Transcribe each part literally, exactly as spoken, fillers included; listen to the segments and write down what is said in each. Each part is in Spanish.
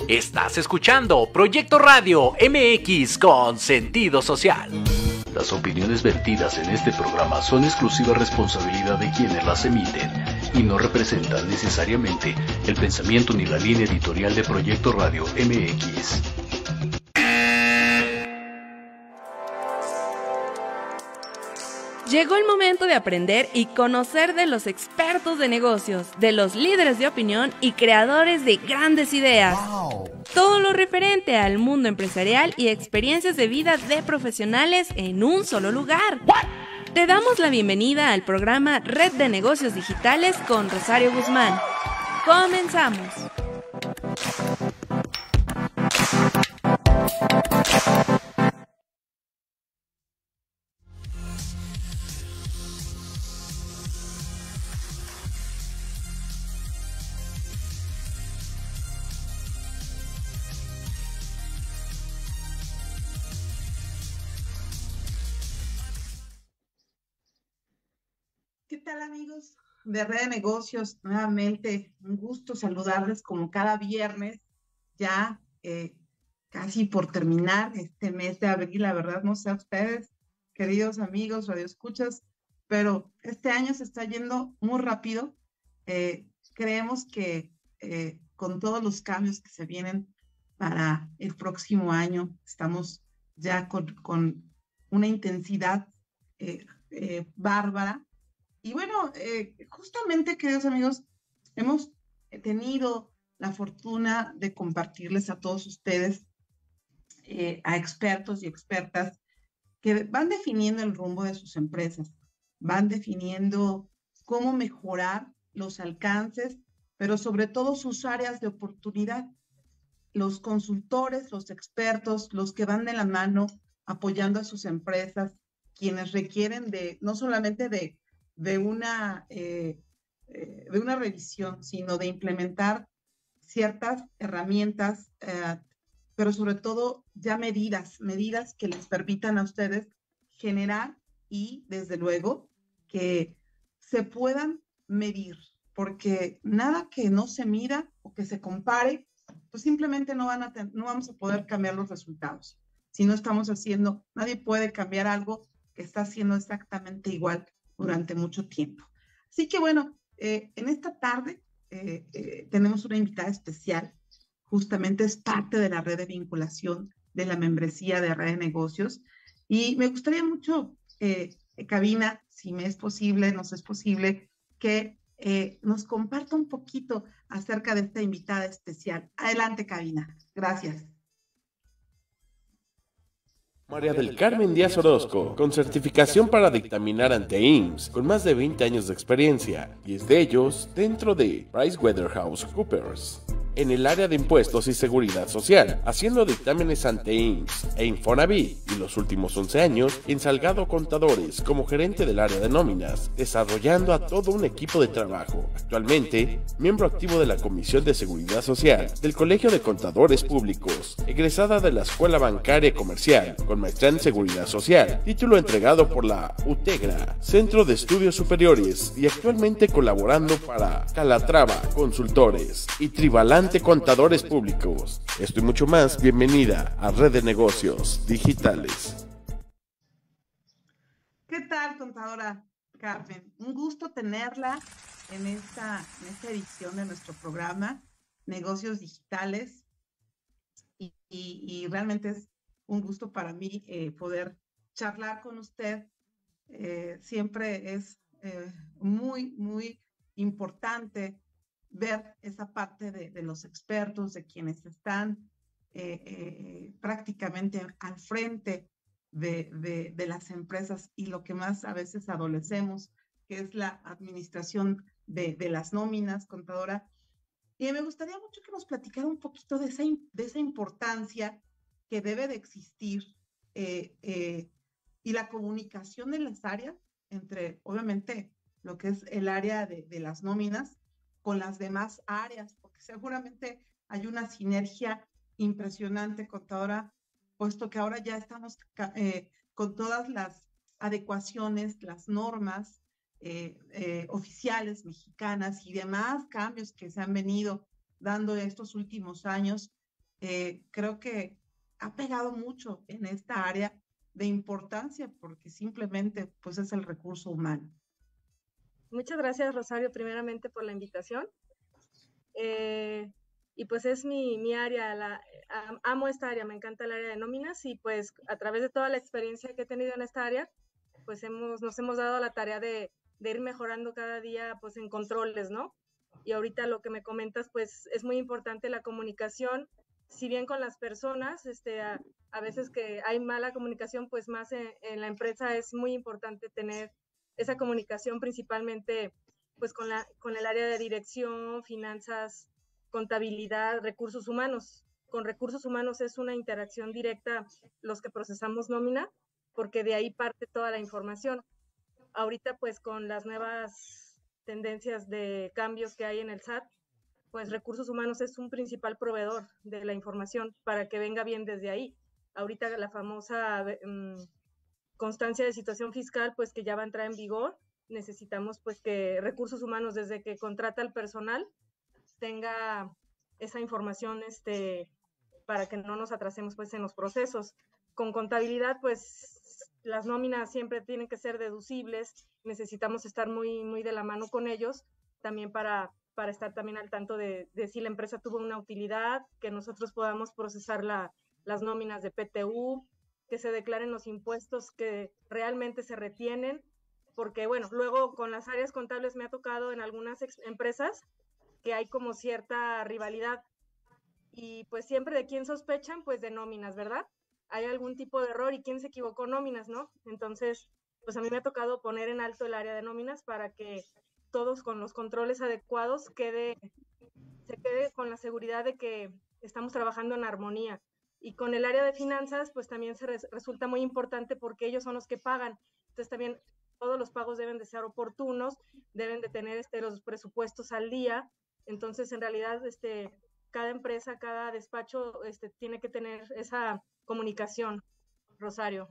Estás escuchando Proyecto Radio M X con sentido social. Las opiniones vertidas en este programa son exclusiva responsabilidad de quienes las emiten y no representan necesariamente el pensamiento ni la línea editorial de Proyecto Radio M X. Llegó el momento de aprender y conocer de los expertos de negocios, de los líderes de opinión y creadores de grandes ideas. Wow. Todo lo referente al mundo empresarial y experiencias de vida de profesionales en un solo lugar. What? Te damos la bienvenida al programa Red de Negocios Digitales con Rosario Guzmán. Comenzamos. ¿Qué tal, amigos de Red de Negocios? Nuevamente, un gusto saludarles como cada viernes, ya eh, casi por terminar este mes de abril. La verdad, no sé a ustedes, queridos amigos, radioescuchas, pero este año se está yendo muy rápido. Eh, creemos que eh, con todos los cambios que se vienen para el próximo año, estamos ya con, con una intensidad eh, eh, bárbara. Y bueno, eh, justamente, queridos amigos, hemos tenido la fortuna de compartirles a todos ustedes, eh, a expertos y expertas que van definiendo el rumbo de sus empresas, van definiendo cómo mejorar los alcances, pero sobre todo sus áreas de oportunidad. Los consultores, los expertos, los que van de la mano apoyando a sus empresas, quienes requieren de, no solamente de de una, eh, eh, de una revisión, sino de implementar ciertas herramientas, eh, pero sobre todo ya medidas, medidas que les permitan a ustedes generar y, desde luego, que se puedan medir, porque nada que no se mida o que se compare, pues simplemente no, van a ten- no vamos a poder cambiar los resultados. Si no estamos haciendo, nadie puede cambiar algo que está haciendo exactamente igual durante mucho tiempo. Así que bueno, eh, en esta tarde eh, eh, tenemos una invitada especial, justamente es parte de la red de vinculación de la membresía de Red de Negocios, y me gustaría mucho, eh, Cabina, si me es posible, nos es posible, que eh, nos comparta un poquito acerca de esta invitada especial. Adelante, Cabina. Gracias. María del Carmen Díaz Orozco, con certificación para dictaminar ante I M S S, con más de veinte años de experiencia, diez de ellos dentro de PricewaterhouseCoopers, en el área de impuestos y seguridad social, haciendo dictámenes ante I M S S e Infonavit, y los últimos once años en Salgado Contadores como gerente del área de nóminas, desarrollando a todo un equipo de trabajo. Actualmente, miembro activo de la Comisión de Seguridad Social del Colegio de Contadores Públicos, egresada de la Escuela Bancaria Comercial, con maestría en Seguridad Social, título entregado por la UTEGRA, Centro de Estudios Superiores, y actualmente colaborando para Calatrava Consultores y Trivalante Contadores Públicos. Esto y mucho más, bienvenida a Red de Negocios Digitales. ¿Qué tal, contadora Carmen? Un gusto tenerla en esta, en esta edición de nuestro programa Negocios Digitales, y, y, y realmente es un gusto para mí eh, poder charlar con usted. Eh, siempre es eh, muy, muy importante ver esa parte de, de los expertos, de quienes están eh, eh, prácticamente al frente de, de, de las empresas, y lo que más a veces adolecemos, que es la administración de, de las nóminas, contadora. Y me gustaría mucho que nos platicara un poquito de esa, de esa importancia que debe de existir eh, eh, y la comunicación de las áreas entre, obviamente, lo que es el área de, de las nóminas con las demás áreas, porque seguramente hay una sinergia impresionante, contadora, puesto que ahora ya estamos eh, con todas las adecuaciones, las normas eh, eh, oficiales mexicanas y demás cambios que se han venido dando estos últimos años, eh, creo que ha pegado mucho en esta área de importancia porque simplemente pues es el recurso humano. Muchas gracias, Rosario, primeramente por la invitación. Eh, y pues es mi, mi área, la, amo esta área, me encanta el área de nóminas y pues a través de toda la experiencia que he tenido en esta área, pues hemos, nos hemos dado la tarea de, de ir mejorando cada día pues en controles, ¿no? Y ahorita lo que me comentas, pues es muy importante la comunicación, si bien con las personas, este, a, a veces que hay mala comunicación, pues más en, en la empresa es muy importante tener esa comunicación principalmente pues con, la, con el área de dirección, finanzas, contabilidad, recursos humanos. Con recursos humanos es una interacción directa los que procesamos nómina, porque de ahí parte toda la información. Ahorita pues con las nuevas tendencias de cambios que hay en el S A T, pues recursos humanos es un principal proveedor de la información para que venga bien desde ahí. Ahorita la famosa um, constancia de situación fiscal, pues que ya va a entrar en vigor, necesitamos pues que recursos humanos desde que contrata al personal tenga esa información este, para que no nos atrasemos pues en los procesos. Con contabilidad pues las nóminas siempre tienen que ser deducibles, necesitamos estar muy, muy de la mano con ellos, también para, para estar también al tanto de, de si la empresa tuvo una utilidad, que nosotros podamos procesar la, las nóminas de P T U, que se declaren los impuestos que realmente se retienen, porque bueno, luego con las áreas contables me ha tocado en algunas empresas que hay como cierta rivalidad y pues siempre de quién sospechan, pues de nóminas, ¿verdad? Hay algún tipo de error y quién se equivocó nóminas, ¿no? Entonces, pues a mí me ha tocado poner en alto el área de nóminas para que todos con los controles adecuados quede, se quede con la seguridad de que estamos trabajando en armonía. Y con el área de finanzas, pues también se res, resulta muy importante porque ellos son los que pagan. Entonces también todos los pagos deben de ser oportunos, deben de tener este, los presupuestos al día. Entonces, en realidad, este, cada empresa, cada despacho este, tiene que tener esa comunicación, Rosario.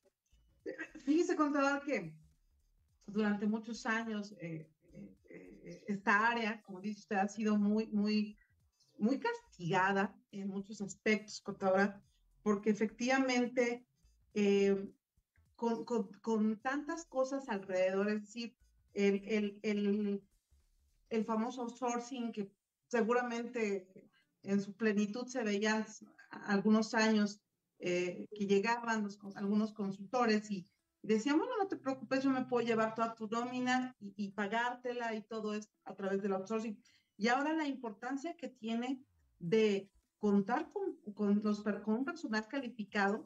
Fíjese, contador, que durante muchos años eh, eh, esta área, como dice usted, ha sido muy, muy, muy castigada en muchos aspectos, contadora, porque efectivamente eh, con, con, con tantas cosas alrededor, es decir, el, el, el, el famoso outsourcing que seguramente en su plenitud se veían algunos años eh, que llegaban los, algunos consultores y decían, bueno, no te preocupes, yo me puedo llevar toda tu nómina y, y pagártela y todo esto a través del outsourcing. Y ahora la importancia que tiene de contar con, con, los, con un personal calificado,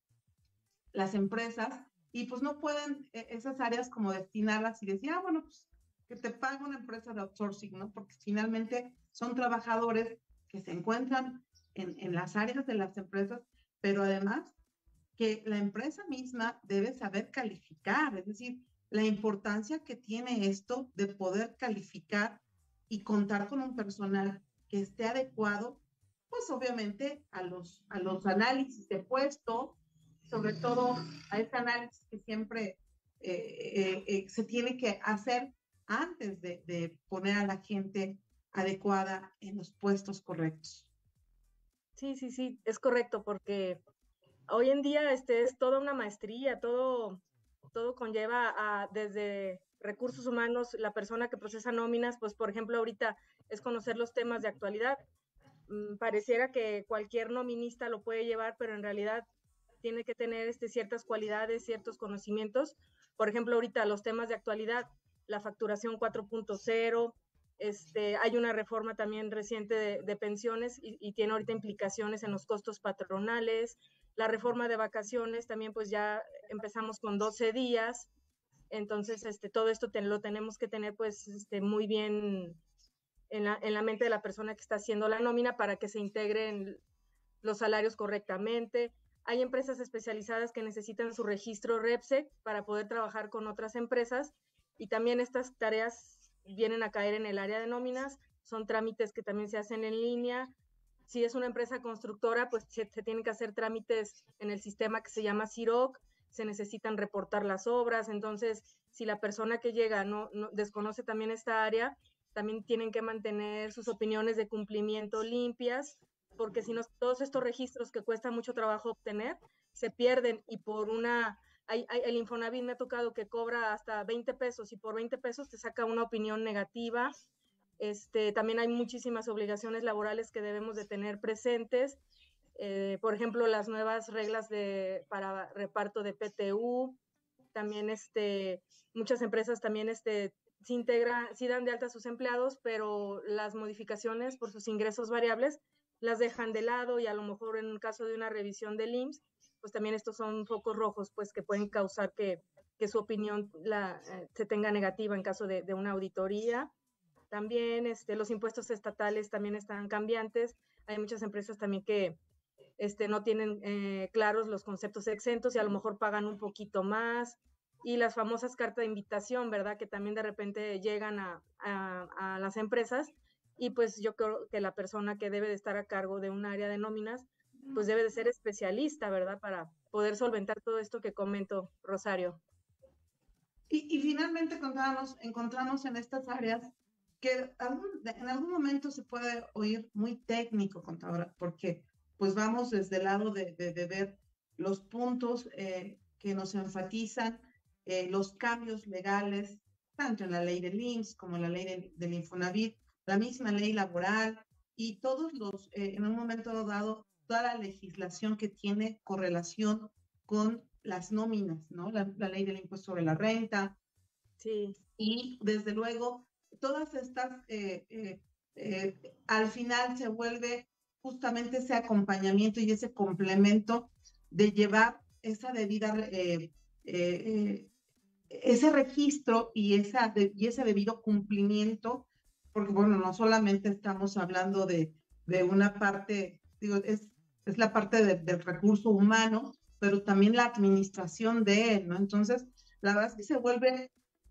las empresas, y pues no pueden eh, esas áreas como destinarlas y decir, ah, bueno, pues que te pague una empresa de outsourcing, ¿no? Porque finalmente son trabajadores que se encuentran en, en las áreas de las empresas, pero además que la empresa misma debe saber calificar, es decir, la importancia que tiene esto de poder calificar y contar con un personal que esté adecuado, pues obviamente a los, a los análisis de puesto, sobre todo a este análisis que siempre eh, eh, eh, se tiene que hacer antes de, de poner a la gente adecuada en los puestos correctos. Sí, sí, sí, es correcto, porque hoy en día este, es toda una maestría, todo, todo conlleva a, desde recursos humanos, la persona que procesa nóminas, pues por ejemplo ahorita es conocer los temas de actualidad. Mm, pareciera que cualquier nominista lo puede llevar, pero en realidad tiene que tener este, ciertas cualidades, ciertos conocimientos. Por ejemplo, ahorita los temas de actualidad, la facturación cuatro punto cero, este, hay una reforma también reciente de, de pensiones y, y tiene ahorita implicaciones en los costos patronales. La reforma de vacaciones también pues ya empezamos con doce días, entonces este, todo esto te, lo tenemos que tener pues este, muy bien en la, en la mente de la persona que está haciendo la nómina para que se integren los salarios correctamente. Hay empresas especializadas que necesitan su registro REPSEC para poder trabajar con otras empresas y también estas tareas vienen a caer en el área de nóminas, son trámites que también se hacen en línea. Si es una empresa constructora, pues se, se tienen que hacer trámites en el sistema que se llama C I R O C, se necesitan reportar las obras, entonces si la persona que llega no, no desconoce también esta área, también tienen que mantener sus opiniones de cumplimiento limpias porque si no, todos estos registros que cuesta mucho trabajo obtener, se pierden y por una, hay, hay, el Infonavit me ha tocado que cobra hasta veinte pesos y por veinte pesos te saca una opinión negativa. Este, también hay muchísimas obligaciones laborales que debemos de tener presentes, eh, por ejemplo, las nuevas reglas de, para reparto de P T U, también este, muchas empresas también este, sí, integran, sí dan de alta a sus empleados, pero las modificaciones por sus ingresos variables las dejan de lado y a lo mejor en un caso de una revisión del I M S S, pues también estos son focos rojos pues que pueden causar que, que su opinión la, eh, se tenga negativa en caso de, de una auditoría. También este, los impuestos estatales también están cambiantes. Hay muchas empresas también que este, no tienen eh, claros los conceptos exentos y a lo mejor pagan un poquito más. Y las famosas cartas de invitación, ¿verdad? Que también de repente llegan a, a, a las empresas y pues yo creo que la persona que debe de estar a cargo de un área de nóminas, pues debe de ser especialista, ¿verdad? Para poder solventar todo esto que comento, Rosario. Y, y finalmente encontramos, encontramos en estas áreas que algún, en algún momento se puede oír muy técnico, contadora, porque pues vamos desde el lado de, de, de ver los puntos eh, que nos enfatizan, eh, los cambios legales, tanto en la ley del I M S S como en la ley de, del Infonavit, la misma ley laboral y todos los, eh, en un momento dado, toda la legislación que tiene correlación con las nóminas, ¿no? La, la ley del impuesto sobre la renta. Sí. Y desde luego, todas estas, eh, eh, eh, al final se vuelve justamente ese acompañamiento y ese complemento de llevar esa debida, eh, eh, ese registro y, esa de, y ese debido cumplimiento, porque bueno, no solamente estamos hablando de, de una parte, digo, es, es la parte de, del recurso humano, pero también la administración de él, ¿no? Entonces, la verdad es que se vuelve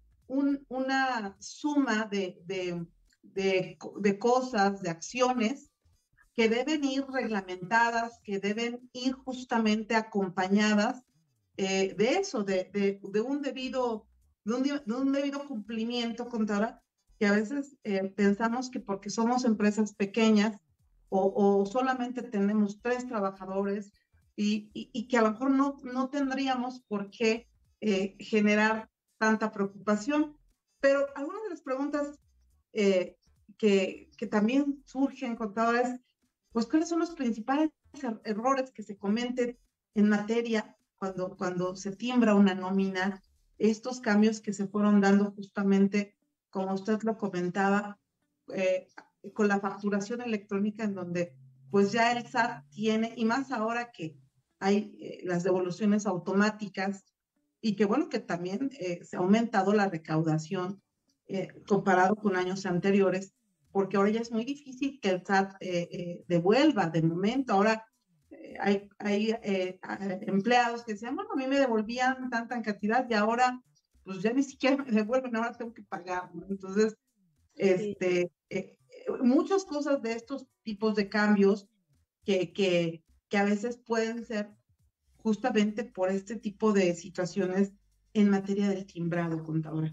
un, una suma de, de, de, de cosas, de acciones que deben ir reglamentadas, que deben ir justamente acompañadas eh, de eso, de, de, de, un debido, de, un, de un debido cumplimiento, contadora, que a veces eh, pensamos que porque somos empresas pequeñas o, o solamente tenemos tres trabajadores y, y, y que a lo mejor no, no tendríamos por qué eh, generar tanta preocupación. Pero algunas de las preguntas eh, que, que también surgen, contadora, es pues cuáles son los principales er errores que se cometen en materia cuando, cuando se timbra una nómina, estos cambios que se fueron dando justamente, como usted lo comentaba, eh, con la facturación electrónica, en donde pues ya el S A T tiene, y más ahora que hay eh, las devoluciones automáticas, y que bueno, que también eh, se ha aumentado la recaudación eh, comparado con años anteriores, porque ahora ya es muy difícil que el S A T eh, eh, devuelva de momento. Ahora eh, hay, hay eh, empleados que decían, bueno, a mí me devolvían tanta cantidad y ahora pues ya ni siquiera me devuelven, ahora tengo que pagar, ¿no? Entonces, este, eh, muchas cosas de estos tipos de cambios que, que, que a veces pueden ser justamente por este tipo de situaciones en materia del timbrado, contadora.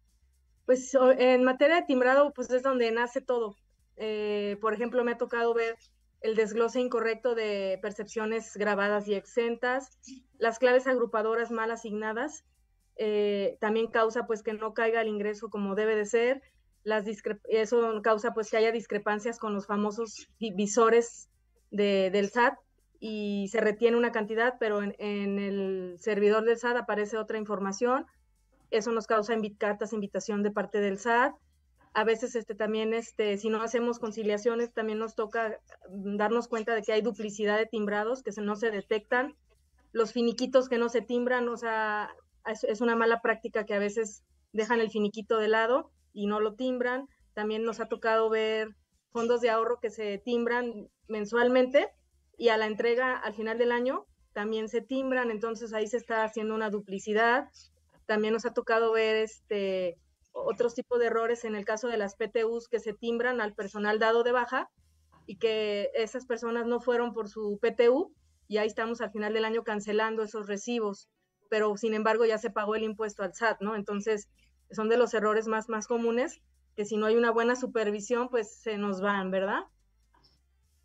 Pues en materia de timbrado, pues es donde nace todo. Eh, por ejemplo, me ha tocado ver el desglose incorrecto de percepciones grabadas y exentas, las claves agrupadoras mal asignadas, eh, también causa pues que no caiga el ingreso como debe de ser, las eso causa pues que haya discrepancias con los famosos visores de, del S A T y se retiene una cantidad, pero en, en el servidor del S A T aparece otra información. Eso nos causa invi cartas de invitación de parte del S A T. A veces este, también, este, si no hacemos conciliaciones, también nos toca darnos cuenta de que hay duplicidad de timbrados que se, no se detectan. Los finiquitos que no se timbran, o sea, es, es una mala práctica que a veces dejan el finiquito de lado y no lo timbran. También nos ha tocado ver fondos de ahorro que se timbran mensualmente y a la entrega al final del año también se timbran, entonces ahí se está haciendo una duplicidad. También nos ha tocado ver este, otros tipos de errores en el caso de las P T Us que se timbran al personal dado de baja y que esas personas no fueron por su P T U y ahí estamos al final del año cancelando esos recibos, pero sin embargo ya se pagó el impuesto al S A T, ¿no? Entonces son de los errores más, más comunes que si no hay una buena supervisión pues se nos van, ¿verdad?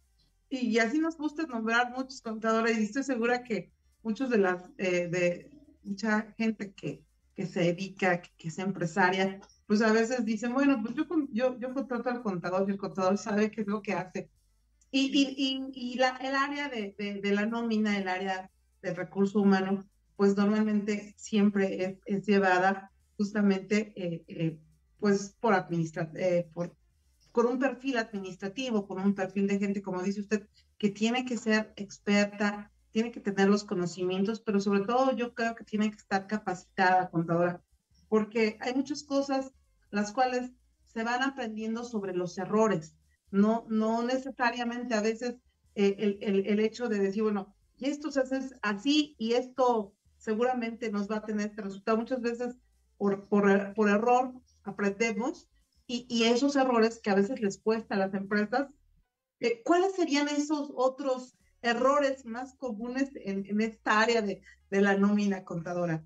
y así nos gusta nombrar muchos contadores, y estoy segura que muchos de las, eh, de mucha gente que, que se dedica, que, que es empresaria, pues a veces dicen, bueno, pues yo, yo, yo contrato al contador y el contador sabe qué es lo que hace. Y, y, y, y la, el área de, de, de la nómina, el área del recurso humano, pues normalmente siempre es, es llevada justamente eh, eh, pues por administrar, eh, por, con un perfil administrativo, con un perfil de gente, como dice usted, que tiene que ser experta, tiene que tener los conocimientos, pero sobre todo yo creo que tiene que estar capacitada, contadora, porque hay muchas cosas las cuales se van aprendiendo sobre los errores, no, no necesariamente a veces eh, el, el, el hecho de decir, bueno, y esto se hace así y esto seguramente nos va a tener este resultado. Muchas veces por, por, por error aprendemos y, y esos errores que a veces les cuesta a las empresas, eh, ¿cuáles serían esos otros errores más comunes en, en esta área de, de la nómina, contadora?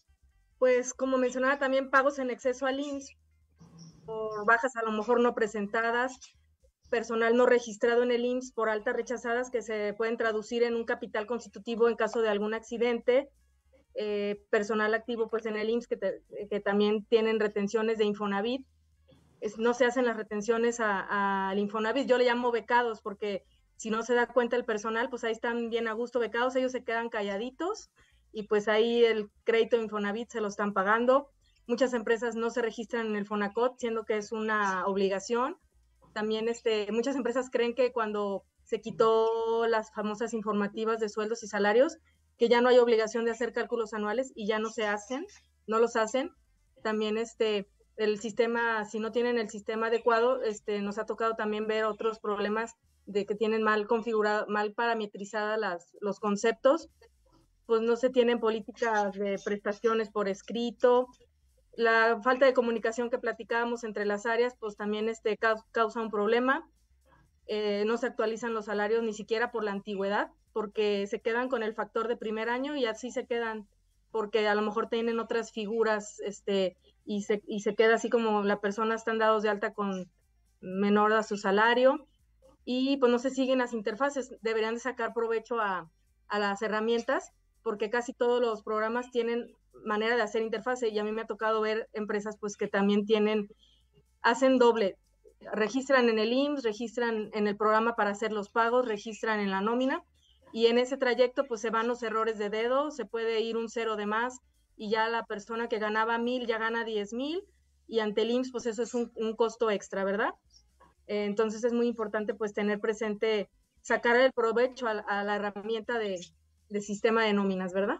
Pues como mencionaba también, pagos en exceso al I M S S por bajas a lo mejor no presentadas, personal no registrado en el I M S S por altas rechazadas que se pueden traducir en un capital constitutivo en caso de algún accidente, eh, personal activo pues en el I M S S que, te, que también tienen retenciones de Infonavit, es, no se hacen las retenciones al Infonavit, yo le llamo becados porque si no se da cuenta el personal, pues ahí están bien a gusto becados, ellos se quedan calladitos y pues ahí el crédito de Infonavit se lo están pagando. Muchas empresas no se registran en el Fonacot, siendo que es una obligación. También este, muchas empresas creen que cuando se quitó las famosas informativas de sueldos y salarios, que ya no hay obligación de hacer cálculos anuales y ya no se hacen, no los hacen. También este, el sistema, si no tienen el sistema adecuado, este, nos ha tocado también ver otros problemas de que tienen mal configurado, mal parametrizadas las, los conceptos, pues no se tienen políticas de prestaciones por escrito, la falta de comunicación que platicábamos entre las áreas, pues también este, causa un problema, eh, no se actualizan los salarios ni siquiera por la antigüedad, porque se quedan con el factor de primer año y así se quedan, porque a lo mejor tienen otras figuras, este, y se, y se queda así como la persona están dados de alta con menor a su salario, y pues no se siguen las interfaces, deberían de sacar provecho a, a las herramientas, porque casi todos los programas tienen manera de hacer interfase y a mí me ha tocado ver empresas pues que también tienen, hacen doble, registran en el I M S S, registran en el programa para hacer los pagos, registran en la nómina y en ese trayecto pues se van los errores de dedo, se puede ir un cero de más y ya la persona que ganaba mil ya gana diez mil y ante el I M S S pues eso es un, un costo extra, ¿verdad? Eh, entonces es muy importante pues tener presente, sacar el provecho a, a la herramienta de, de sistema de nóminas, ¿verdad?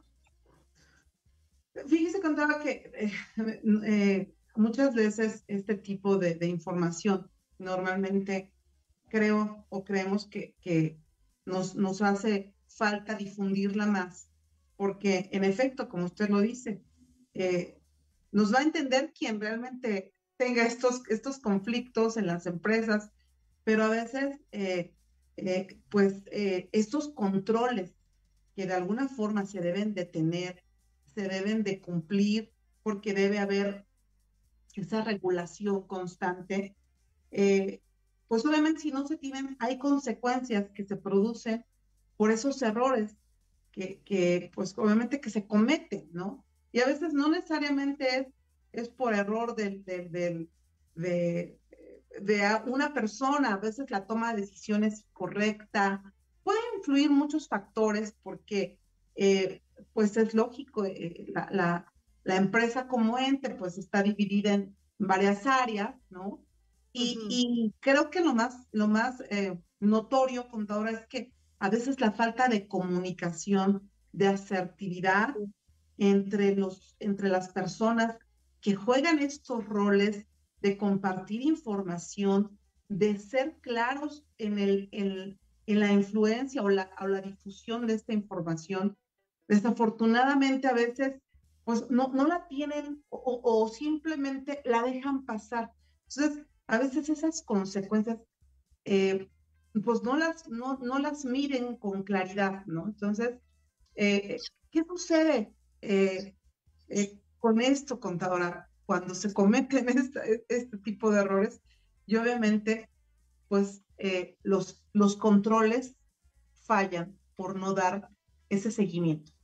Fíjese, contaba que eh, eh, muchas veces este tipo de, de información normalmente creo o creemos que, que nos, nos hace falta difundirla más, porque en efecto, como usted lo dice, eh, nos va a entender quien realmente tenga estos, estos conflictos en las empresas, pero a veces eh, eh, pues eh, estos controles que de alguna forma se deben de tener, se deben de cumplir, porque debe haber esa regulación constante, eh, pues obviamente si no se tienen, hay consecuencias que se producen por esos errores que, que pues obviamente que se cometen, ¿no? Y a veces no necesariamente es, es por error del, del, del, de, de una persona, a veces la toma de decisiones correcta, puede influir muchos factores porque eh, pues es lógico, eh, la, la, la empresa como ente pues está dividida en varias áreas, ¿no? Y, uh-huh. y creo que lo más, lo más eh, notorio, contadora, es que a veces la falta de comunicación, de asertividad uh-huh. entre, los, entre las personas que juegan estos roles de compartir información, de ser claros en, el, en, en la influencia o la, o la difusión de esta información, desafortunadamente a veces pues no, no la tienen o, o simplemente la dejan pasar. Entonces, a veces esas consecuencias eh, pues no las, no, no las miren con claridad, ¿no? Entonces, eh, ¿qué sucede eh, eh, con esto, contadora? Cuando se cometen esta, este tipo de errores, y obviamente, pues eh, los, los controles fallan por no dar ese seguimiento.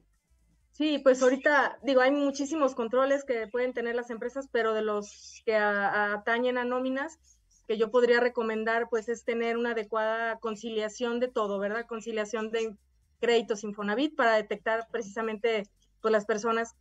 Sí, pues ahorita, digo, hay muchísimos controles que pueden tener las empresas, pero de los que a, a, atañen a nóminas, que yo podría recomendar, pues es tener una adecuada conciliación de todo, ¿verdad? Conciliación de créditos Infonavit para detectar precisamente, pues las personas,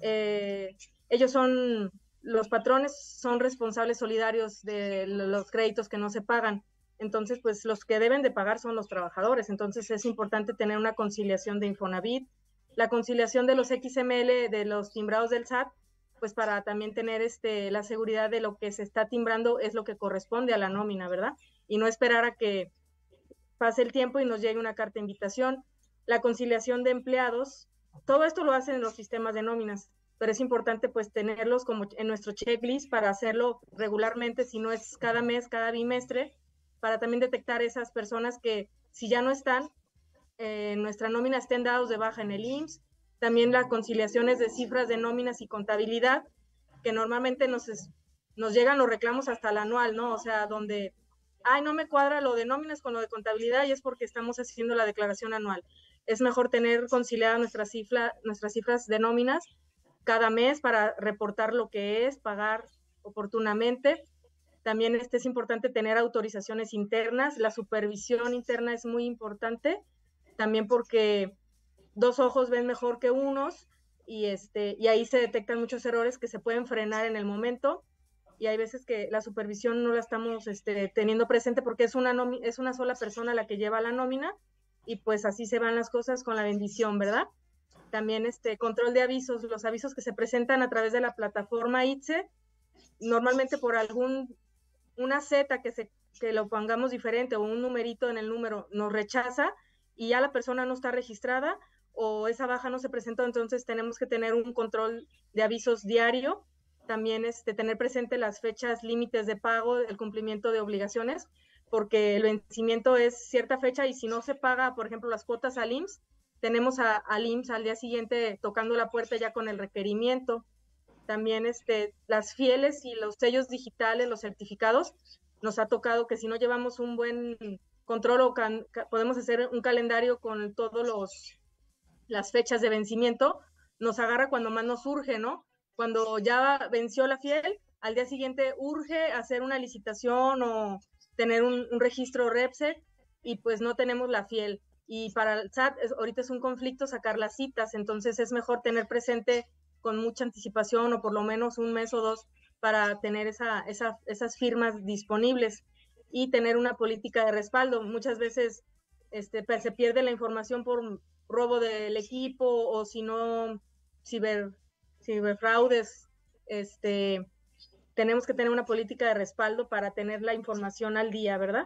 eh, ellos son, los patrones son responsables solidarios de los créditos que no se pagan. Entonces, pues los que deben de pagar son los trabajadores. Entonces es importante tener una conciliación de Infonavit, la conciliación de los X M L, de los timbrados del S A T, pues para también tener este, la seguridad de lo que se está timbrando es lo que corresponde a la nómina, ¿verdad? Y no esperar a que pase el tiempo y nos llegue una carta de invitación. La conciliación de empleados, todo esto lo hacen los sistemas de nóminas, pero es importante pues tenerlos como en nuestro checklist para hacerlo regularmente, si no es cada mes, cada bimestre, para también detectar esas personas que si ya no están, eh, nuestra nómina estén dados de baja en el I M S S, también las conciliaciones de cifras de nóminas y contabilidad, que normalmente nos, es, nos llegan los reclamos hasta el anual, ¿no? O sea, donde, ay, no me cuadra lo de nóminas con lo de contabilidad y es porque estamos haciendo la declaración anual. Es mejor tener conciliadas nuestras, cifra, nuestras cifras de nóminas cada mes para reportar lo que es, pagar oportunamente. También este, es importante tener autorizaciones internas, la supervisión interna es muy importante, también porque dos ojos ven mejor que unos y, este, y ahí se detectan muchos errores que se pueden frenar en el momento y hay veces que la supervisión no la estamos este, teniendo presente porque es una, es una sola persona la que lleva la nómina y pues así se van las cosas con la bendición, ¿verdad? También este control de avisos, los avisos que se presentan a través de la plataforma I T S E, normalmente por algún, una Z que, se, que lo pongamos diferente o un numerito en el número nos rechaza y ya la persona no está registrada o esa baja no se presentó, entonces tenemos que tener un control de avisos diario, también este, tener presente las fechas límites de pago, el cumplimiento de obligaciones, porque el vencimiento es cierta fecha y si no se paga, por ejemplo, las cuotas al I M S S, tenemos a, al I M S S al día siguiente tocando la puerta ya con el requerimiento. También este, las fieles y los sellos digitales, los certificados, nos ha tocado que si no llevamos un buen control o can, podemos hacer un calendario con todos los las fechas de vencimiento, nos agarra cuando más nos urge, ¿no? Cuando ya venció la fiel, al día siguiente urge hacer una licitación o tener un, un registro REPSEC y pues no tenemos la fiel. Y para el S A T es, ahorita es un conflicto sacar las citas, entonces es mejor tener presente con mucha anticipación o por lo menos un mes o dos para tener esa, esa, esas firmas disponibles y tener una política de respaldo. Muchas veces este, se pierde la información por robo del equipo o si no ciber, ciberfraudes, este, tenemos que tener una política de respaldo para tener la información al día, ¿verdad?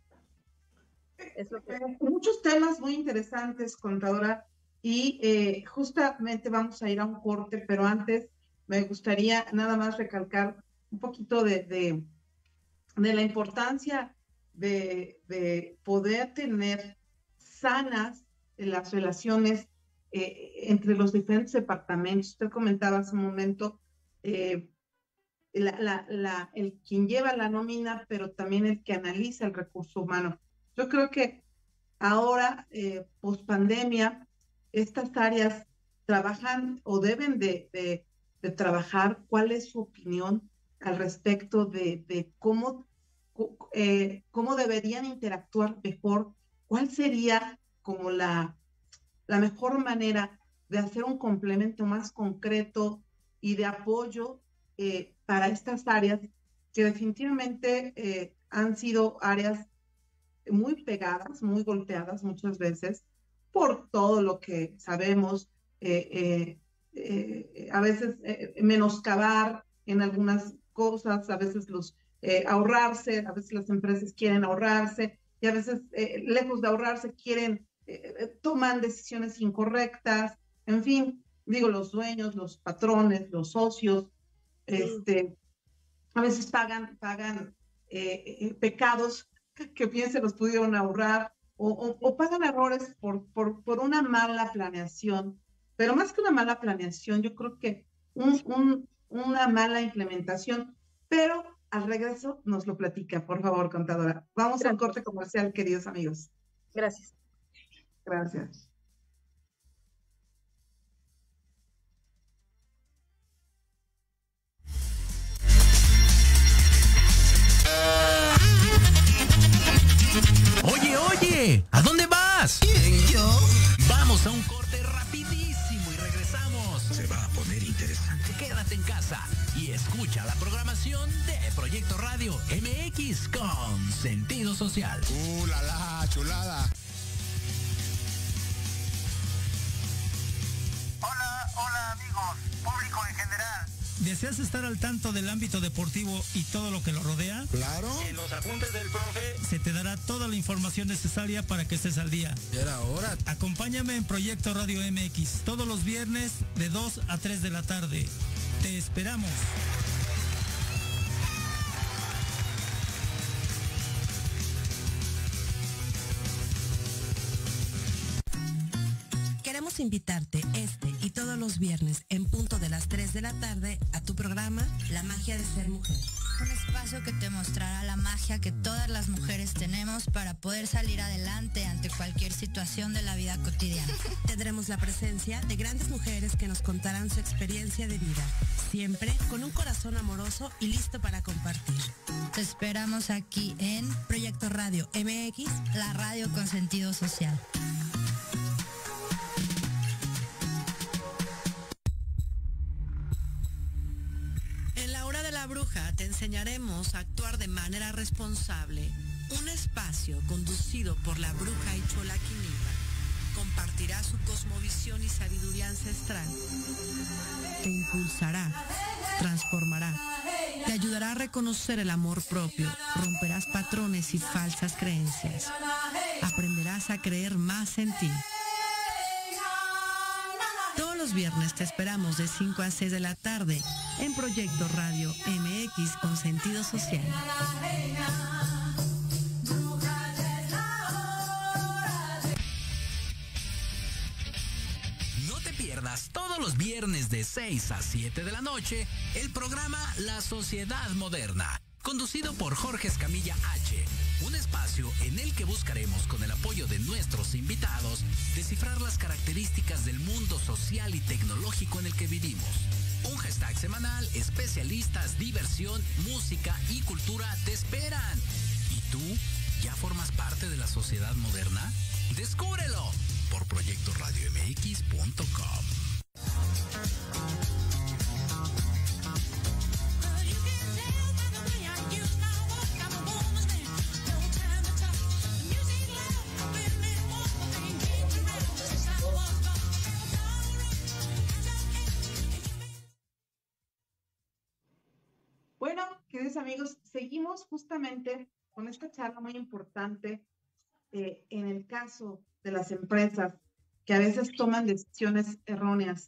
Es lo que... Muchos temas muy interesantes, contadora, y eh, justamente vamos a ir a un corte, pero antes me gustaría nada más recalcar un poquito de, de, de la importancia de, de poder tener sanas las relaciones eh, entre los diferentes departamentos. Usted comentaba hace un momento eh, la, la, la, el quien lleva la nómina, pero también el que analiza el recurso humano. Yo creo que ahora, eh, post pandemia, estas áreas trabajan o deben de, de, de trabajar. ¿Cuál es su opinión al respecto de, de cómo, eh, cómo deberían interactuar mejor? ¿Cuál sería como la, la mejor manera de hacer un complemento más concreto y de apoyo eh, para estas áreas que definitivamente eh, han sido áreas muy pegadas, muy golpeadas muchas veces por todo lo que sabemos, eh, eh, eh, a veces eh, menoscabar en algunas cosas, a veces los eh, ahorrarse, a veces las empresas quieren ahorrarse y a veces eh, lejos de ahorrarse quieren Eh, toman decisiones incorrectas, en fin, digo, los dueños, los patrones, los socios, este, a veces pagan, pagan eh, eh, pecados que bien se los pudieron ahorrar o, o, o pagan errores por, por, por una mala planeación, pero más que una mala planeación, yo creo que un, un, una mala implementación, pero al regreso nos lo platica, por favor, contadora. Vamos Gracias. a un corte comercial, queridos amigos. Gracias. Gracias. Oye, oye, ¿a dónde vas? ¿Quién, yo? Vamos a un corte rapidísimo y regresamos. Se va a poner interesante. Quédate en casa y escucha la programación de Proyecto Radio M X con sentido social. ¡Uh, la, la, chulada! Hola, hola amigos, público en general. ¿Deseas estar al tanto del ámbito deportivo y todo lo que lo rodea? Claro. En los apuntes del profe Se te dará toda la información necesaria para que estés al día. Ya era hora. Acompáñame en Proyecto Radio M X todos los viernes de dos a tres de la tarde. Te esperamos. Queremos invitarte este y todos los viernes en punto de las tres de la tarde a tu programa La Magia de Ser Mujer. Un espacio que te mostrará la magia que todas las mujeres tenemos para poder salir adelante ante cualquier situación de la vida cotidiana. Tendremos la presencia de grandes mujeres que nos contarán su experiencia de vida, siempre con un corazón amoroso y listo para compartir. Te esperamos aquí en Proyecto Radio M X, la radio con sentido social. En la hora de la bruja te enseñaremos a actuar de manera responsable. Un espacio conducido por la bruja Ichola Quiniba compartirá su cosmovisión y sabiduría ancestral. Te impulsará, transformará, te ayudará a reconocer el amor propio, romperás patrones y falsas creencias. Aprenderás a creer más en ti. Todos los viernes te esperamos de cinco a seis de la tarde en Proyecto Radio M X con sentido social. No te pierdas todos los viernes de seis a siete de la noche el programa La Sociedad Moderna, conducido por Jorge Escamilla H. Un espacio en el que buscaremos, con el apoyo de nuestros invitados, descifrar las características del mundo social y tecnológico en el que vivimos. Un hashtag semanal, especialistas, diversión, música y cultura te esperan. ¿Y tú ya formas parte de la sociedad moderna? ¡Descúbrelo! Por proyecto radio m x punto com. Bueno, queridos amigos, seguimos justamente con esta charla muy importante eh, en el caso de las empresas que a veces toman decisiones erróneas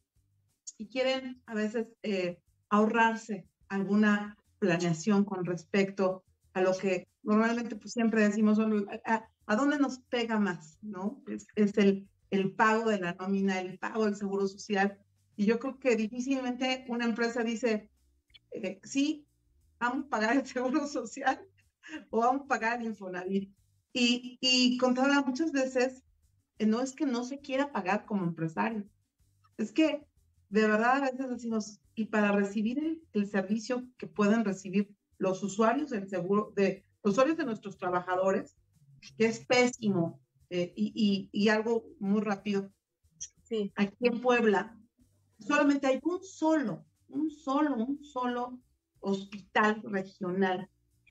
y quieren a veces eh, ahorrarse alguna planeación con respecto a lo que normalmente pues siempre decimos, a, a dónde nos pega más, ¿no? Es, es el, el pago de la nómina, el pago del seguro social. Y yo creo que difícilmente una empresa dice, eh, sí, vamos a pagar el seguro social o vamos a pagar el Infonavit. Y, y contadora, muchas veces eh, no es que no se quiera pagar como empresario, es que de verdad a veces decimos, y para recibir el, el servicio que pueden recibir los usuarios del seguro, de los usuarios de nuestros trabajadores, que es pésimo, eh, y, y, y algo muy rápido. Sí. Aquí en Puebla solamente hay un solo, un solo, un solo hospital regional.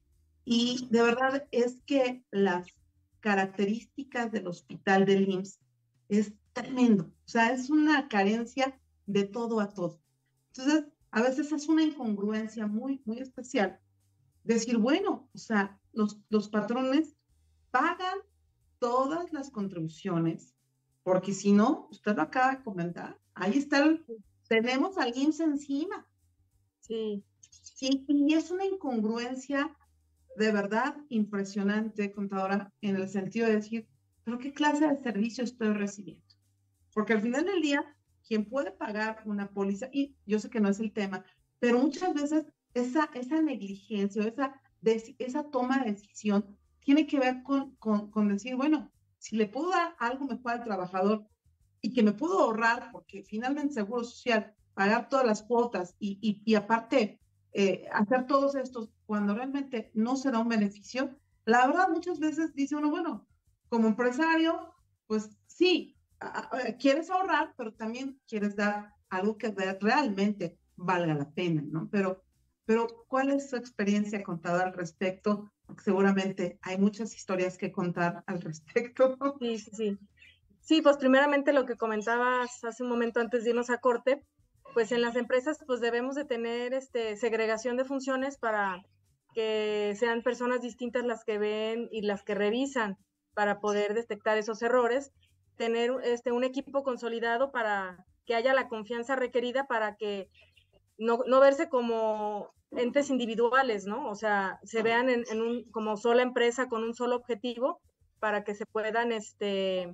Y de verdad es que las características del hospital del I M S S es tremendo. O sea, es una carencia de todo a todo. Entonces, a veces es una incongruencia muy, muy especial. Decir, bueno, o sea, los, los patrones pagan todas las contribuciones, porque si no, usted lo acaba de comentar, ahí está, el, tenemos al I M S S encima. Sí. Sí, y es una incongruencia de verdad impresionante, contadora, en el sentido de decir, pero ¿qué clase de servicio estoy recibiendo? Porque al final del día, quien puede pagar una póliza, y yo sé que no es el tema, pero muchas veces esa, esa negligencia, esa, de, esa toma de decisión tiene que ver con, con, con decir, bueno, si le puedo dar algo mejor al trabajador y que me puedo ahorrar, porque finalmente Seguro Social, pagar todas las cuotas y, y, y aparte eh, hacer todos estos, cuando realmente no se da un beneficio, la verdad muchas veces dice uno, bueno, como empresario, pues sí, a, a, quieres ahorrar, pero también quieres dar algo que realmente valga la pena, ¿no? Pero, pero ¿cuál es su experiencia contada al respecto? Porque seguramente hay muchas historias que contar al respecto. Sí, sí, sí. Sí, pues primeramente lo que comentabas hace un momento antes de irnos a corte, pues en las empresas pues debemos de tener este, segregación de funciones para que sean personas distintas las que ven y las que revisan para poder detectar esos errores, tener este, un equipo consolidado para que haya la confianza requerida para que no, no verse como entes individuales, ¿no? O sea, se vean en, en un, como sola empresa con un solo objetivo para que se puedan este,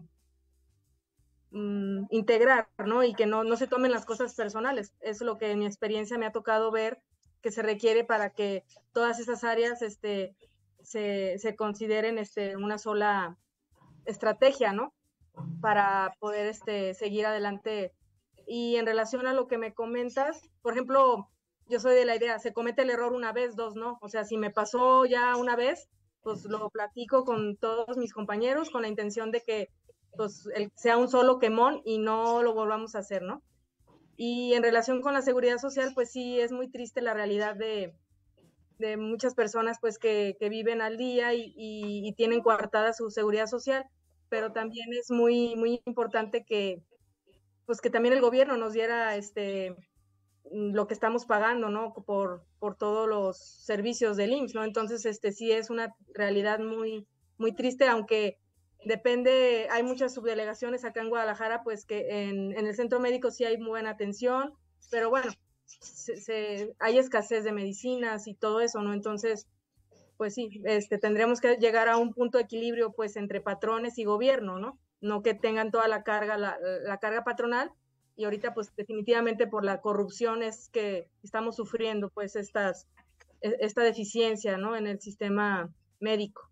mm, integrar, ¿no? Y que no, no se tomen las cosas personales. Es lo que en mi experiencia me ha tocado ver que se requiere para que todas esas áreas este, se, se consideren este, una sola estrategia, ¿no? Para poder este, seguir adelante. Y en relación a lo que me comentas, por ejemplo, yo soy de la idea, se comete el error una vez, dos, ¿no? O sea, si me pasó ya una vez, pues lo platico con todos mis compañeros con la intención de que pues, el, sea un solo quemón y no lo volvamos a hacer, ¿no? Y en relación con la seguridad social, pues sí, es muy triste la realidad de, de muchas personas pues que, que viven al día y, y, y tienen coartada su seguridad social, pero también es muy, muy importante que, pues que también el gobierno nos diera este, lo que estamos pagando, ¿no? Por, por todos los servicios del I M S S, ¿no? Entonces, este sí es una realidad muy, muy triste, aunque depende, hay muchas subdelegaciones acá en Guadalajara, pues que en, en el centro médico sí hay muy buena atención, pero bueno, se, se, hay escasez de medicinas y todo eso, ¿no? Entonces, pues sí, este, tendremos que llegar a un punto de equilibrio, pues, entre patrones y gobierno, ¿no? No que tengan toda la carga, la, la carga patronal, y ahorita, pues, definitivamente por la corrupción es que estamos sufriendo, pues, estas, esta deficiencia, ¿no? En el sistema médico.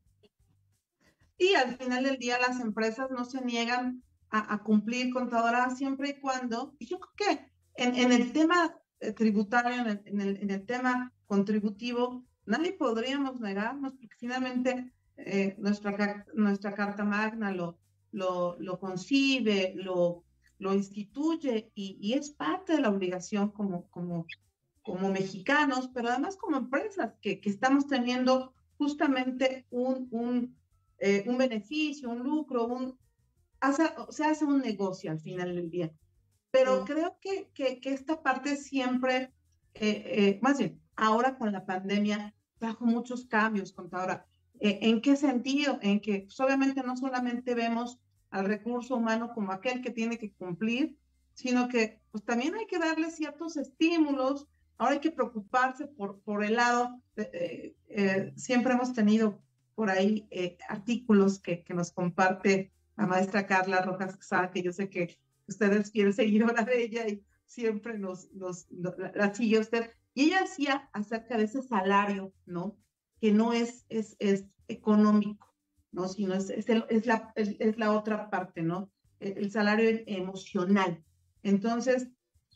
Y al final del día las empresas no se niegan a, a cumplir, contadora, siempre y cuando, y yo creo que en, en el tema tributario, en el, en, el, en el tema contributivo, nadie podríamos negarnos, porque finalmente eh, nuestra, nuestra Carta Magna lo, lo, lo concibe, lo, lo instituye y, y es parte de la obligación como, como, como mexicanos, pero además como empresas que, que estamos teniendo justamente un, un Eh, un beneficio, un lucro, un, hace, se hace un negocio al final del día. Pero sí. creo que, que, que esta parte siempre, eh, eh, más bien, ahora con la pandemia, trajo muchos cambios, contadora. Eh, ¿En qué sentido? En que pues, obviamente no solamente vemos al recurso humano como aquel que tiene que cumplir, sino que pues también hay que darle ciertos estímulos. Ahora hay que preocuparse por, por el lado, de, eh, eh, siempre hemos tenido por ahí eh, artículos que, que nos comparte la maestra Carla Rojas Quesada, que yo sé que usted es fiel seguidora de ella y siempre nos, nos, nos la, la sigue usted. Y ella decía acerca de ese salario, ¿no? Que no es, es, es económico, ¿no? Sino es, es, el, es, la, es, es la otra parte, ¿no? El, el salario emocional. Entonces,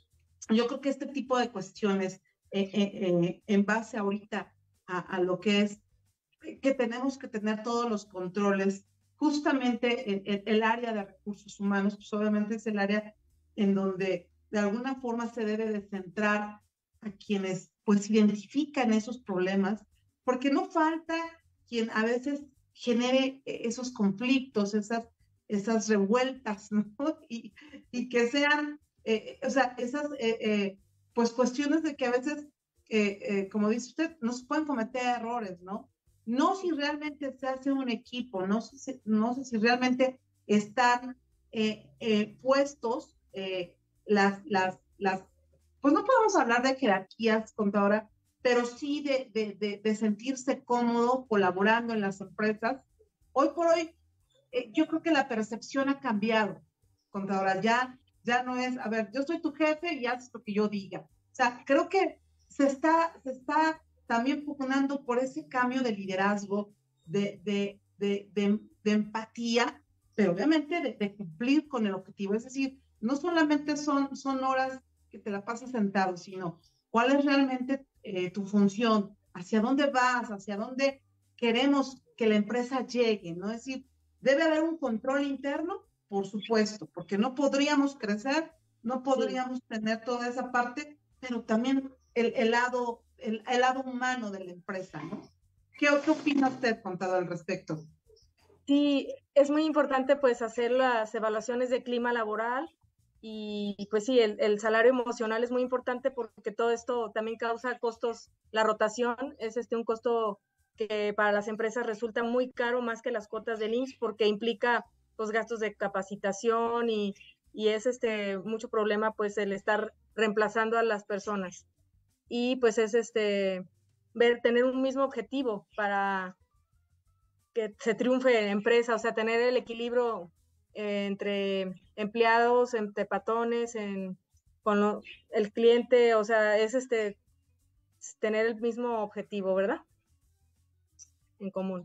yo creo que este tipo de cuestiones, eh, eh, eh, en base ahorita a, a lo que es que tenemos que tener todos los controles, justamente el, el, el área de recursos humanos, pues obviamente es el área en donde de alguna forma se debe de centrar a quienes pues identifican esos problemas, porque no falta quien a veces genere esos conflictos, esas, esas revueltas, ¿no? Y, y que sean, eh, o sea, esas eh, eh, pues cuestiones de que a veces, eh, eh, como dice usted, no se pueden cometer errores, ¿no? No si realmente se hace un equipo, no sé si, no sé si realmente están eh, eh, puestos eh, las, las, las, pues no podemos hablar de jerarquías, contadora, pero sí de, de, de, de sentirse cómodo colaborando en las empresas. Hoy por hoy, eh, yo creo que la percepción ha cambiado, contadora, ya, ya no es, a ver, yo soy tu jefe y haces lo que yo diga. O sea, creo que se está, se está también pugnando por ese cambio de liderazgo, de, de, de, de, de empatía, pero obviamente de, de cumplir con el objetivo. Es decir, no solamente son, son horas que te la pasas sentado, sino cuál es realmente eh, tu función, hacia dónde vas, hacia dónde queremos que la empresa llegue, ¿no? Es decir, debe haber un control interno, por supuesto, porque no podríamos crecer, no podríamos sí. tener toda esa parte, pero también el, el, lado, el, el lado humano de la empresa, ¿no? ¿Qué, qué opina usted, contador, al respecto? Sí, es muy importante pues hacer las evaluaciones de clima laboral y pues sí, el, el salario emocional es muy importante porque todo esto también causa costos. La rotación es este un costo que para las empresas resulta muy caro, más que las cuotas del I M S S, porque implica pues gastos de capacitación y, y es este mucho problema pues el estar reemplazando a las personas. Y pues es este ver, tener un mismo objetivo para que se triunfe en empresa, o sea, tener el equilibrio eh, entre empleados, entre patrones, en, con lo, el cliente, o sea, es este tener el mismo objetivo, ¿verdad? En común.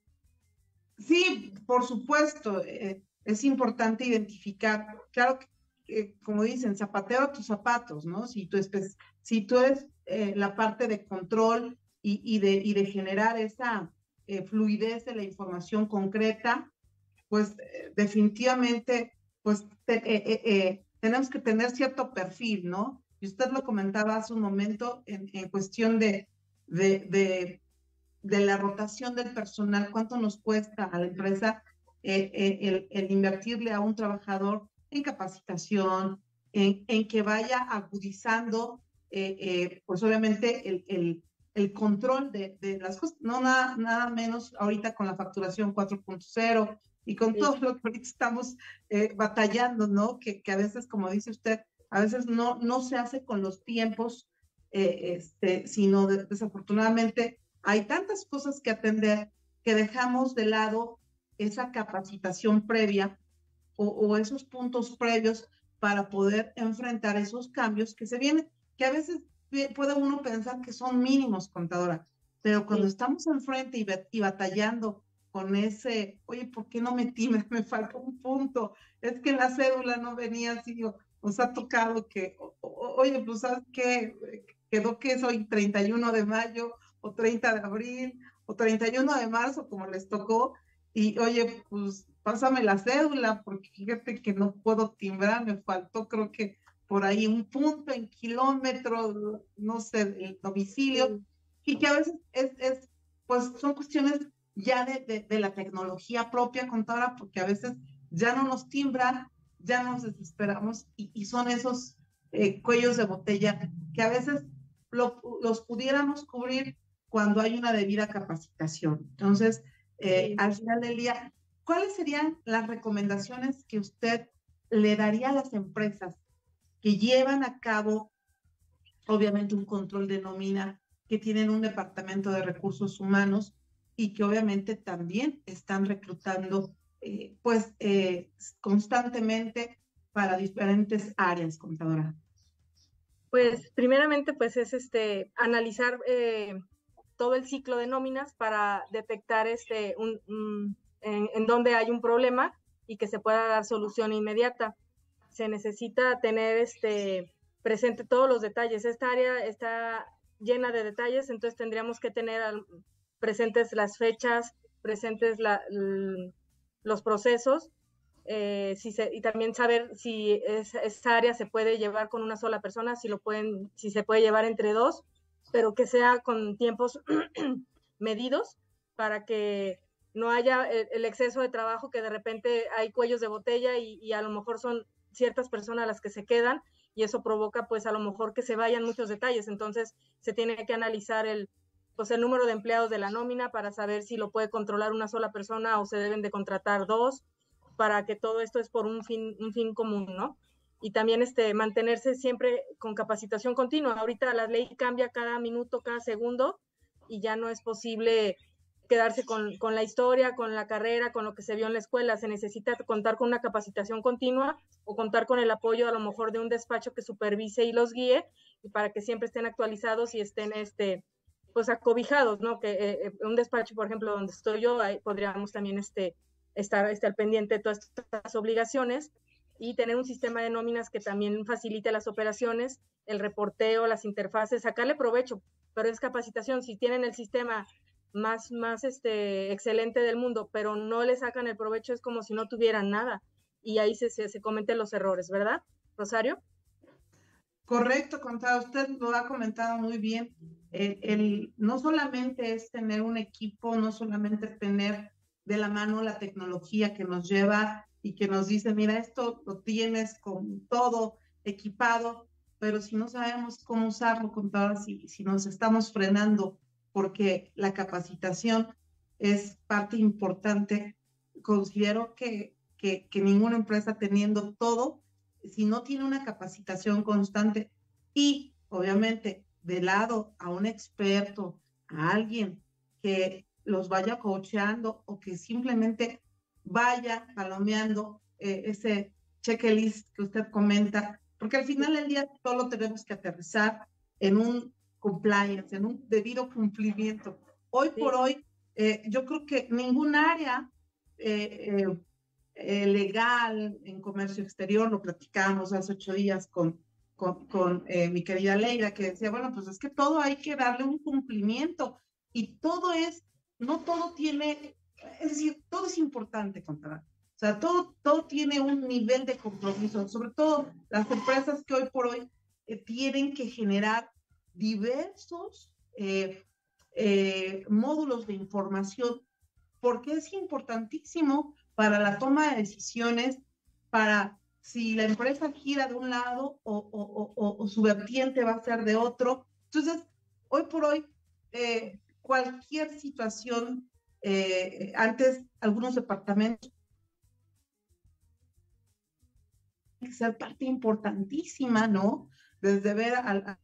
Sí, por supuesto, eh, es importante identificar, claro que, eh, como dicen, zapatero a tus zapatos, ¿no? Si tú, espe- si tú eres eh, la parte de control y, y, de, y de generar esa eh, fluidez de la información concreta, pues eh, definitivamente, pues te, eh, eh, eh, tenemos que tener cierto perfil, ¿no? Y usted lo comentaba hace un momento en, en cuestión de, de, de de la rotación del personal, cuánto nos cuesta a la empresa eh, eh, el, el invertirle a un trabajador en capacitación, en, en que vaya agudizando, eh, eh, pues obviamente el, el, el control de, de las cosas, no nada, nada menos ahorita con la facturación cuatro punto cero y con sí. todo lo que ahorita estamos eh, batallando, ¿no? Que, que a veces, como dice usted, a veces no, no se hace con los tiempos, eh, este, sino de, desafortunadamente hay tantas cosas que atender que dejamos de lado esa capacitación previa o, o esos puntos previos para poder enfrentar esos cambios que se vienen, que a veces puede uno pensar que son mínimos, contadora, pero cuando sí. estamos enfrente y, y batallando con ese, oye, ¿por qué no metí? Me, me faltó un punto, es que la cédula no venía así, o, nos ha tocado que, o, o, oye, pues ¿sabes qué? Quedó que es hoy treinta y uno de mayo, o treinta de abril, o treinta y uno de marzo, como les tocó, y oye, pues pásame la cédula, porque fíjate que no puedo timbrar, me faltó creo que por ahí un punto en kilómetros, no sé, el domicilio, sí. y que a veces es, es, pues son cuestiones ya de, de, de la tecnología propia, contadora, porque a veces ya no nos timbran, ya nos desesperamos, y, y son esos eh, cuellos de botella que a veces lo, los pudiéramos cubrir cuando hay una debida capacitación. Entonces, eh, al final del día, ¿cuáles serían las recomendaciones que usted le daría a las empresas que llevan a cabo, obviamente, un control de nómina, que tienen un departamento de recursos humanos y que obviamente también están reclutando, eh, pues, eh, constantemente para diferentes áreas, contadora? Pues, primeramente, pues, es este, analizar eh, todo el ciclo de nóminas para detectar este, un, un, en, en dónde hay un problema y que se pueda dar solución inmediata. Se necesita tener este, presente todos los detalles. Esta área está llena de detalles, entonces tendríamos que tener al, presentes las fechas, presentes la, l, los procesos, eh, si se, y también saber si es, esa área se puede llevar con una sola persona, si, lo pueden, si se puede llevar entre dos, pero que sea con tiempos medidos para que no haya el, el exceso de trabajo, que de repente hay cuellos de botella y, y a lo mejor son ciertas personas las que se quedan y eso provoca pues a lo mejor que se vayan muchos detalles. Entonces se tiene que analizar el, pues, el número de empleados de la nómina para saber si lo puede controlar una sola persona o se deben de contratar dos, para que todo esto es por un fin, un fin común, ¿no? Y también este, mantenerse siempre con capacitación continua. Ahorita la ley cambia cada minuto, cada segundo, y ya no es posible quedarse con, con la historia, con la carrera, con lo que se vio en la escuela. Se necesita contar con una capacitación continua o contar con el apoyo a lo mejor de un despacho que supervise y los guíe, y para que siempre estén actualizados y estén este, pues acobijados, ¿no? Que eh, un despacho, por ejemplo, donde estoy yo, ahí podríamos también este, estar este, al pendiente de todas estas obligaciones, y tener un sistema de nóminas que también facilite las operaciones, el reporteo, las interfaces, sacarle provecho, pero es capacitación. Si tienen el sistema más, más este, excelente del mundo, pero no le sacan el provecho, es como si no tuvieran nada, y ahí se, se, se cometen los errores, ¿verdad, Rosario? Correcto, contadora, usted lo ha comentado muy bien. El, el, no solamente es tener un equipo, no solamente tener de la mano la tecnología que nos lleva y que nos dice, mira, esto lo tienes con todo equipado, pero si no sabemos cómo usarlo, contadora, si, si nos estamos frenando, porque la capacitación es parte importante, considero que, que, que ninguna empresa teniendo todo, si no tiene una capacitación constante y obviamente de lado a un experto, a alguien que los vaya coacheando o que simplemente vaya palomeando eh, ese checklist que usted comenta, porque al final del día todo lo tenemos que aterrizar en un compliance, en un debido cumplimiento. Hoy sí. por hoy, eh, yo creo que ningún área eh, eh, eh, legal en comercio exterior, lo platicamos hace ocho días con, con, con eh, mi querida Leira, que decía, bueno, pues es que todo hay que darle un cumplimiento y todo es, no todo tiene, es decir, todo es importante, contadora. O sea, todo, todo tiene un nivel de compromiso, sobre todo las empresas que hoy por hoy eh, tienen que generar diversos eh, eh, módulos de información, porque es importantísimo para la toma de decisiones, para si la empresa gira de un lado o, o, o, o su vertiente va a ser de otro. Entonces, hoy por hoy, eh, cualquier situación, eh, antes algunos departamentos que ser parte importantísima, ¿no? Desde ver al, a,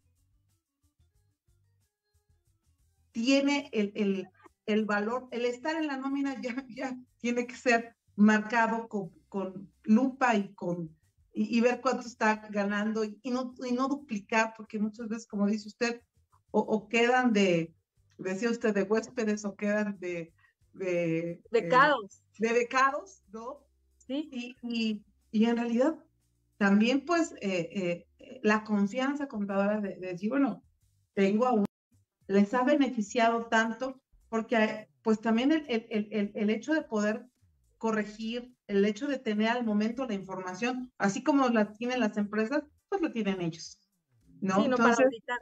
tiene el, el, el valor, el estar en la nómina ya, ya tiene que ser marcado con, con lupa y con y, y ver cuánto está ganando y, y, no, y no duplicar, porque muchas veces, como dice usted, o, o quedan de, decía usted, de huéspedes, o quedan de de becados, eh, de becados, ¿no? Sí. Y, y, y en realidad también, pues, eh, eh, la confianza contadora de, de decir, bueno, tengo a un, les ha beneficiado tanto, porque, pues, también el, el, el, el hecho de poder corregir, el hecho de tener al momento la información, así como la tienen las empresas, pues lo tienen ellos, ¿no? Sí, no Entonces, para auditar.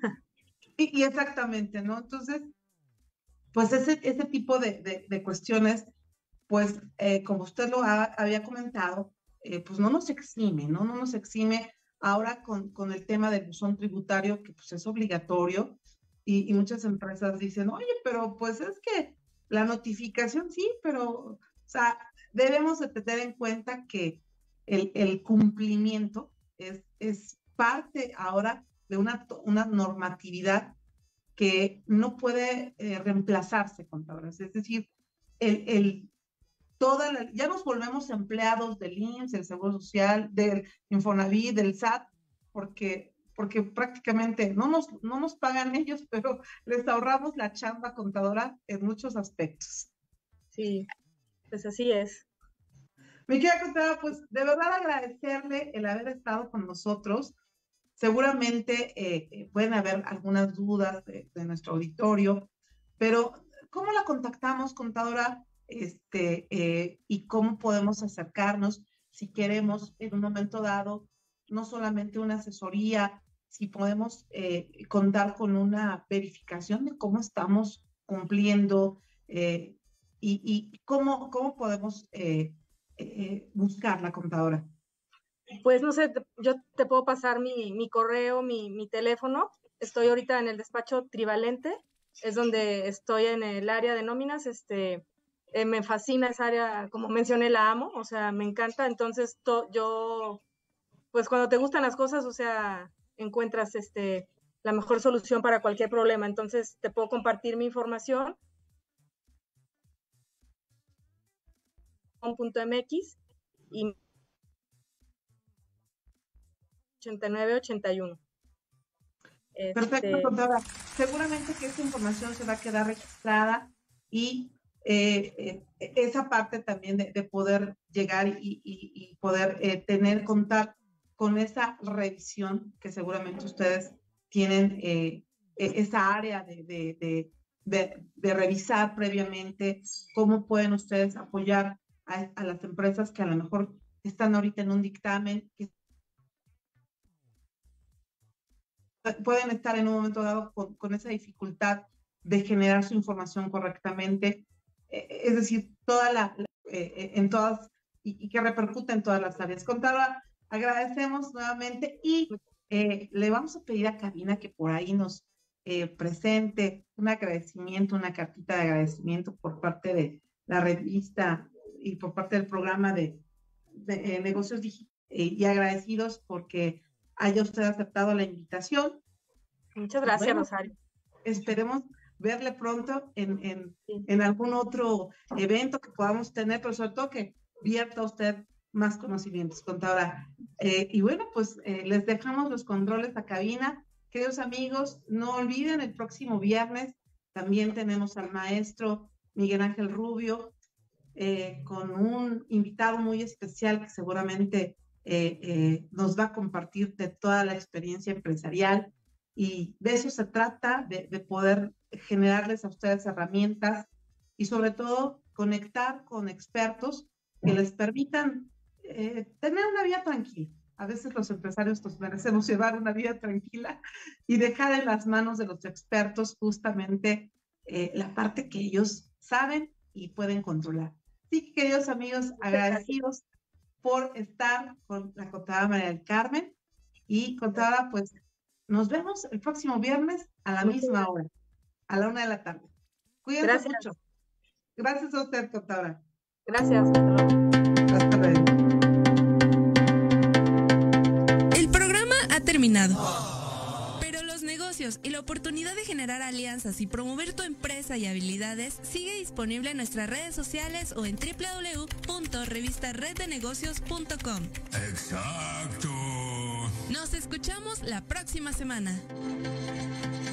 y, y exactamente, ¿no? Entonces, pues ese, ese tipo de, de, de cuestiones, pues, eh, como usted lo ha, había comentado, Eh, pues no nos exime, ¿no? No nos exime ahora con, con el tema del buzón tributario, que pues es obligatorio, y, y muchas empresas dicen, oye, pero pues es que la notificación sí, pero, o sea, debemos de tener en cuenta que el, el cumplimiento es, es parte ahora de una, una normatividad que no puede eh, reemplazarse, contadores. Es decir, el, el Toda la, ya nos volvemos empleados del I M S S, del Seguro Social, del Infonavit, del S A T, porque, porque prácticamente no nos, no nos pagan ellos, pero les ahorramos la chamba contadora en muchos aspectos. Sí, pues así es. Mi querida contadora, pues de verdad agradecerle el haber estado con nosotros. Seguramente eh, pueden haber algunas dudas de, de nuestro auditorio, pero ¿cómo la contactamos, contadora? Este, eh, y cómo podemos acercarnos si queremos en un momento dado no solamente una asesoría, si podemos eh, contar con una verificación de cómo estamos cumpliendo eh, y, y cómo, cómo podemos eh, eh, buscar la contadora. Pues no sé, yo te puedo pasar mi, mi correo, mi, mi teléfono. Estoy ahorita en el despacho Trivalente, es donde estoy en el área de nóminas. Este Eh, me fascina esa área, como mencioné, la amo, o sea, me encanta. Entonces to, yo, pues cuando te gustan las cosas, o sea, encuentras este, la mejor solución para cualquier problema. Entonces te puedo compartir mi información com punto m x y ochenta y nueve ochenta y uno. Perfecto, Este, contadora. Seguramente que esta información se va a quedar registrada y eh, eh, esa parte también de, de poder llegar y, y, y poder eh, tener, contar con esa revisión que seguramente ustedes tienen, eh, esa área de, de, de, de, de revisar previamente cómo pueden ustedes apoyar a, a las empresas que a lo mejor están ahorita en un dictamen, que pueden estar en un momento dado con, con esa dificultad de generar su información correctamente, eh, es decir, toda la, la eh, en todas, y, y que repercute en todas las áreas. Contadora, agradecemos nuevamente y eh, le vamos a pedir a Cabina que por ahí nos eh, presente un agradecimiento, una cartita de agradecimiento por parte de la revista y por parte del programa de, de eh, negocios digitales, eh, y agradecidos porque haya usted aceptado la invitación. Muchas gracias, bueno, Rosario. Esperemos verle pronto en, en, sí. en algún otro evento que podamos tener, pero sobre todo que vierta usted más conocimientos, contadora. Eh, y bueno, pues eh, les dejamos los controles a Cabina. Queridos amigos, no olviden, el próximo viernes también tenemos al maestro Miguel Ángel Rubio eh, con un invitado muy especial que seguramente Eh, eh, nos va a compartir de toda la experiencia empresarial, y de eso se trata, de, de poder generarles a ustedes herramientas y sobre todo conectar con expertos que les permitan eh, tener una vida tranquila. A veces los empresarios nos merecemos llevar una vida tranquila y dejar en las manos de los expertos justamente eh, la parte que ellos saben y pueden controlar. Así que, queridos amigos, agradecidos por estar con la contadora María del Carmen, y contadora, pues nos vemos el próximo viernes a la misma hora, a la una de la tarde. Cuídense Gracias. mucho. Gracias a usted, contadora. Gracias. Hasta luego. Hasta luego. El programa ha terminado. Pero los negocios y la oportunidad de generar alianzas y promover tu empresa y habilidades sigue disponible en nuestras redes sociales o en doble u doble u doble u punto revista red de negocios punto com. Exacto. Nos escuchamos la próxima semana.